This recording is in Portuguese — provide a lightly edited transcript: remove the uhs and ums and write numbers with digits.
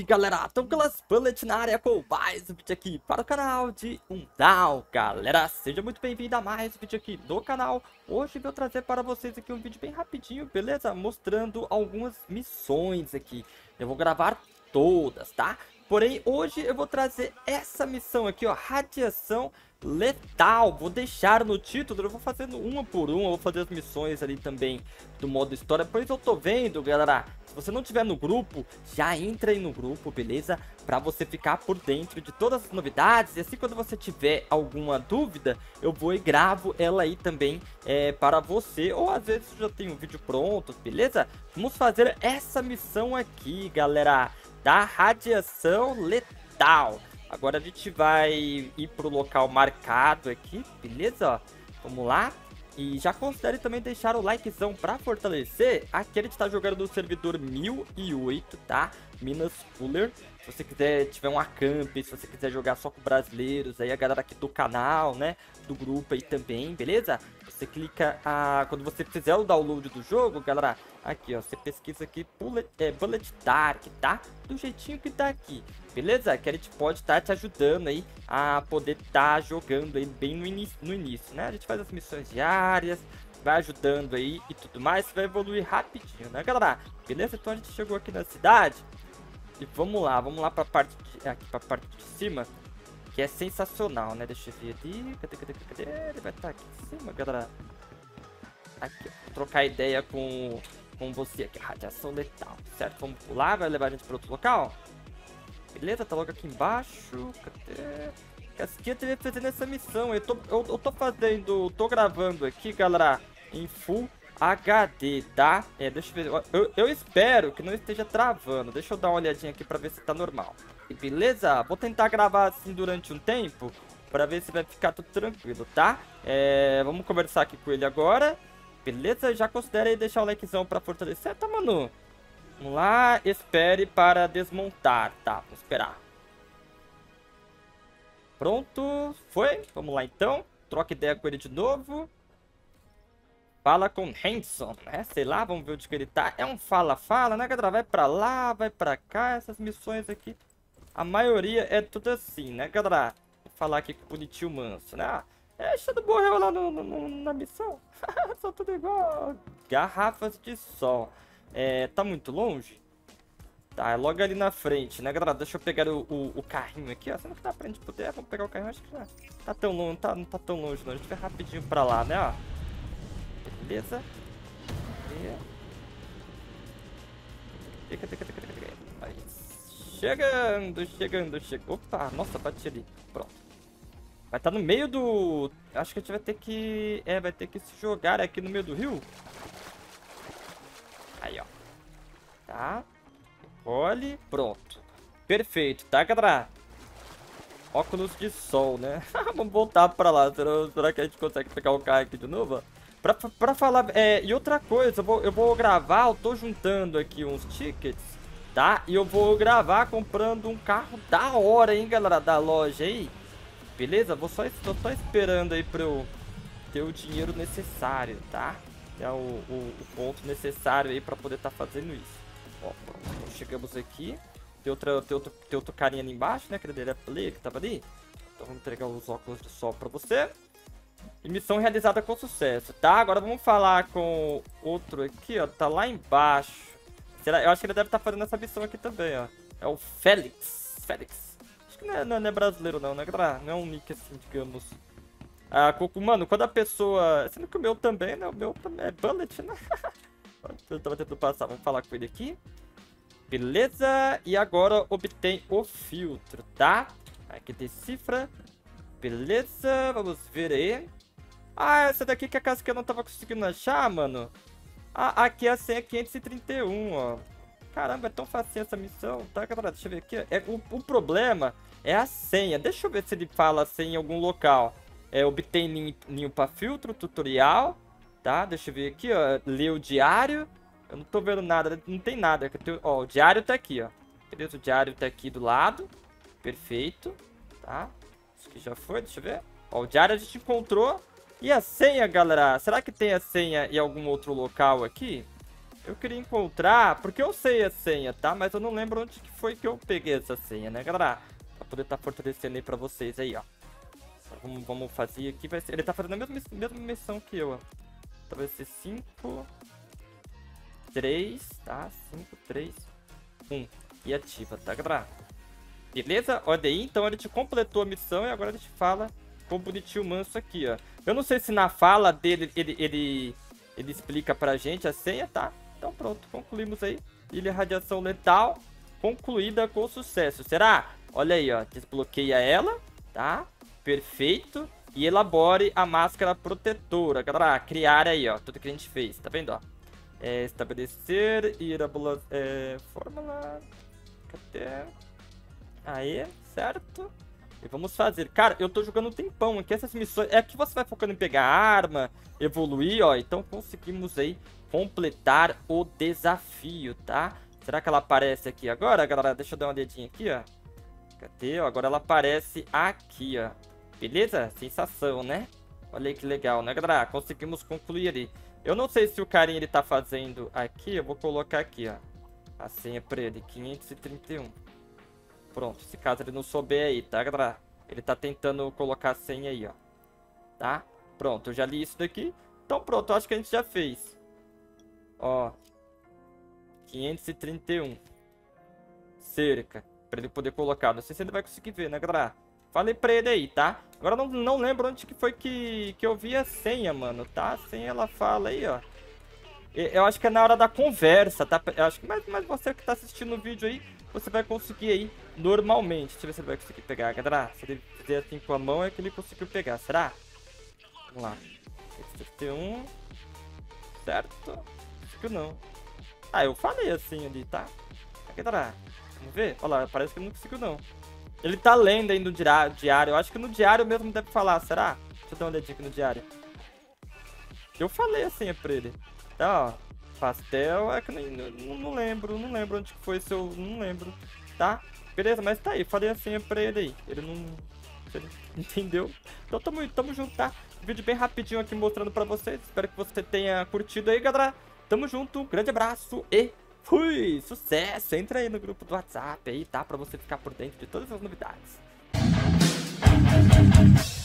galera, Douglas Bullet na área com mais um vídeo aqui para o canal de Undawn. Galera, seja muito bem-vindo a mais um vídeo aqui do canal. Hoje eu vou trazer para vocês aqui um vídeo bem rapidinho, beleza? Mostrando algumas missões aqui. Eu vou gravar todas, tá? Porém, hoje eu vou trazer essa missão aqui, ó, Radiação Letal. Vou deixar no título, eu vou fazendo uma por uma, eu vou fazer as missões ali também do modo história. Pois eu tô vendo, galera, se você não tiver no grupo, já entra aí no grupo, beleza? Pra você ficar por dentro de todas as novidades. E assim, quando você tiver alguma dúvida, eu vou e gravo ela aí também para você. Ou às vezes já tem um vídeo pronto, beleza? Vamos fazer essa missão aqui, galera, da Radiação Letal. Agora a gente vai ir pro local marcado aqui, beleza? Ó, vamos lá. E já considere também deixar o likezão pra fortalecer. Aqui a gente tá jogando no servidor 1008, tá? Minas Cooler. Se você quiser, tiver um acamp, se você quiser jogar só com brasileiros, aí a galera aqui do canal, né? Do grupo aí também, beleza? Você clica, quando você fizer o download do jogo, galera, aqui, ó, você pesquisa aqui Bullet Dark, tá? Do jeitinho que tá aqui, beleza? Que a gente pode estar te ajudando aí a poder estar jogando aí bem no início, né? A gente faz as missões diárias, vai ajudando aí e tudo mais, vai evoluir rapidinho, né, galera? Beleza? Então a gente chegou aqui na cidade e vamos lá pra parte pra parte de cima, que é sensacional, né? Deixa eu ver ali. Cadê? Ele vai estar aqui em cima, galera. Aqui, ó. Vou trocar ideia com você aqui. Radiação letal, certo? Vamos pular, vai levar a gente para outro local. Beleza, tá logo aqui embaixo. Cadê? Casquinha teve fazendo essa missão. Eu tô gravando aqui, galera, em Full HD, tá? Deixa eu ver. Eu espero que não esteja travando. Deixa eu dar uma olhadinha aqui pra ver se tá normal. E beleza? Vou tentar gravar assim durante um tempo pra ver se vai ficar tudo tranquilo, tá? Vamos conversar aqui com ele agora. Beleza? Já considere aí deixar o likezão pra fortalecer, tá, mano? Vamos lá. Espere para desmontar. Tá, vamos esperar. Pronto. Foi? Vamos lá, então. Troca ideia com ele de novo. Fala com Hanson, né? Sei lá, vamos ver onde que ele tá. É um fala-fala, né, galera? Vai pra lá, vai pra cá. Essas missões aqui, a maioria é tudo assim, né, galera? Vou falar aqui com o bonitinho manso, né? Deixa morreu lá na missão. São tudo igual. Garrafas de sol. Tá muito longe? Tá, é logo ali na frente, né, galera? Deixa eu pegar o carrinho aqui, ó. Sendo que dá pra gente poder. Vamos pegar o carrinho, acho que já tá tão longe, não tá tão longe, não. A gente vai rapidinho pra lá, né, ó. Beleza? Cadê? Aí. Chegando. Opa, nossa, bati ali. Pronto. Vai estar no meio do... Acho que a gente vai ter que... vai ter que se jogar aqui no meio do rio. Aí, ó. Tá. Olhe. Pronto. Perfeito, tá, galera? Óculos de sol, né? Vamos voltar pra lá. Será que a gente consegue pegar o carro aqui de novo? Pra falar... e outra coisa, eu vou gravar, eu tô juntando aqui uns tickets, tá? E eu vou gravar comprando um carro da hora, hein, galera, da loja aí. Beleza? Tô só esperando aí pra eu ter o dinheiro necessário, tá? É o ponto necessário aí pra poder tá fazendo isso. Ó, pronto. Chegamos aqui. Tem outro carinha ali embaixo, né? Aquele dele é play que tava ali. Então vamos entregar os óculos de sol pra você. E missão realizada com sucesso, tá? Agora vamos falar com outro aqui, ó. Tá lá embaixo. Eu acho que ele deve estar fazendo essa missão aqui também, ó. É o Félix. Acho que não é brasileiro não, né? Não é um nick assim, digamos. Mano, quando a pessoa... Sendo que o meu também, né? O meu também é Bullet, né? Eu tava tentando passar. Vamos falar com ele aqui. Beleza. E agora obtém o filtro, tá? Aqui decifra. Beleza. Vamos ver aí. Essa daqui que a casca eu não tava conseguindo achar, mano. Aqui a senha é 531, ó. Caramba, é tão facinho essa missão, tá, galera? Deixa eu ver aqui. O problema é a senha. Deixa eu ver se ele fala a senha em algum local. Obtém ninho para filtro, tutorial. Tá, deixa eu ver aqui, ó. Ler o diário. Eu não tô vendo nada, não tem nada. Ó, o diário tá aqui, ó. Beleza, o diário tá aqui do lado. Perfeito, tá? Isso aqui já foi, deixa eu ver. Ó, o diário a gente encontrou. E a senha, galera? Será que tem a senha em algum outro local aqui? Eu queria encontrar, porque eu sei a senha, tá? Mas eu não lembro onde que foi que eu peguei essa senha, né, galera? Pra poder estar fortalecendo aí pra vocês aí, ó. Vamos fazer aqui, vai ser... Ele tá fazendo a mesma missão que eu, ó. Então vai ser 5, 3, tá? 5, 3, 1. E ativa, tá, galera? Beleza? Olha aí, então ele te completou a missão e agora ele te fala com o bonitinho manso aqui, ó. Eu não sei se na fala dele ele explica pra gente a senha, tá? Então pronto, concluímos aí. Ilha Radiação Letal concluída com sucesso. Será? Olha aí, ó. Desbloqueia ela, tá? Perfeito. E elabore a máscara protetora. Galera, criar aí, ó. Tudo que a gente fez, tá vendo, ó? Estabelecer, fórmula. Cadê? Aí, certo? E vamos fazer. Cara, eu tô jogando um tempão aqui. Essas missões... É que você vai focando em pegar arma, evoluir, ó. Então conseguimos aí completar o desafio, tá? Será que ela aparece aqui agora, galera? Deixa eu dar uma olhadinha aqui, ó. Cadê? Ó, agora ela aparece aqui, ó. Beleza? Sensação, né? Olha aí que legal, né, galera? Conseguimos concluir ali. Eu não sei se o carinha ele tá fazendo aqui. Eu vou colocar aqui, ó. A senha pra ele, 531. Pronto, se caso ele não souber aí, tá, galera? Ele tá tentando colocar a senha aí, ó. Tá? Pronto, eu já li isso daqui. Então pronto, eu acho que a gente já fez. Ó. 531. Cerca. Pra ele poder colocar. Não sei se ele vai conseguir ver, né, galera? Falei pra ele aí, tá? Agora não lembro onde que foi que eu vi a senha, mano, tá? A senha ela fala aí, ó. Eu acho que é na hora da conversa, tá? Eu acho que mas você que tá assistindo o vídeo aí, você vai conseguir aí normalmente. Deixa eu ver se ele vai conseguir pegar, galera. Se ele fizer assim com a mão, é que ele conseguiu pegar, será? Vamos lá. 1. Certo? Acho que não. Ah, eu falei assim ali, tá? Aqui, galera. Vamos ver? Olha lá, parece que ele não conseguiu, não. Ele tá lendo aí no diário. Eu acho que no diário mesmo deve falar, será? Deixa eu dar uma olhadinha aqui no diário. Eu falei assim pra ele. Tá, ó. Pastel, é que não lembro onde que foi seu. Não lembro, tá? Beleza, mas tá aí, falei assim pra ele aí. Ele não. Ele entendeu? Então tamo junto, tá? Vídeo bem rapidinho aqui mostrando pra vocês. Espero que você tenha curtido aí, galera. Tamo junto, grande abraço e fui! Sucesso! Entra aí no grupo do WhatsApp aí, tá? Pra você ficar por dentro de todas as novidades.